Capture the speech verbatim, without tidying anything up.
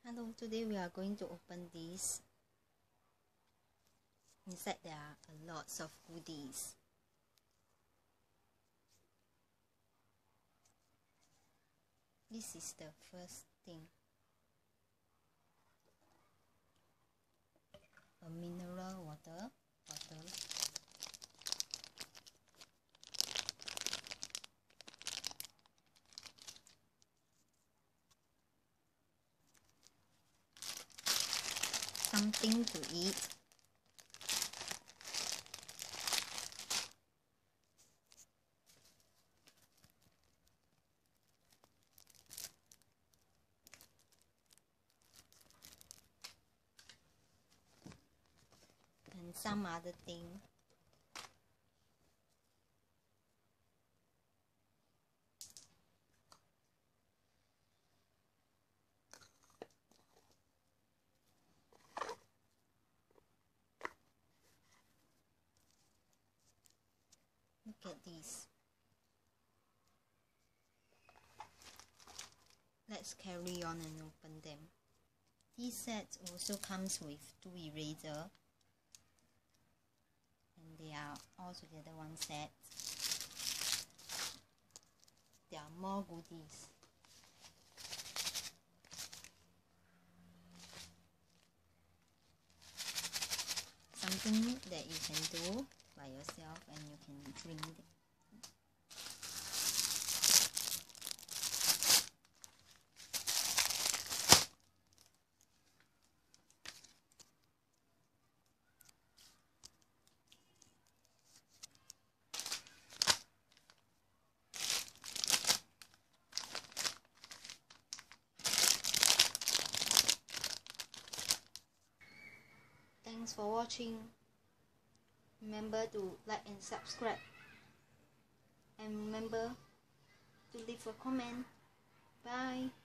Hello, today we are going to open this. Inside there are a lot of goodies. This is the first thing. A mineral water bottle. Something to eat. And some other thing. Look at this. Let's carry on and open them. This set also comes with two erasers. And they are all together one set. There are more goodies. Something that you can do by yourself and you can drink it. Thanks for watching. Remember to like and subscribe. And remember to leave a comment. Bye.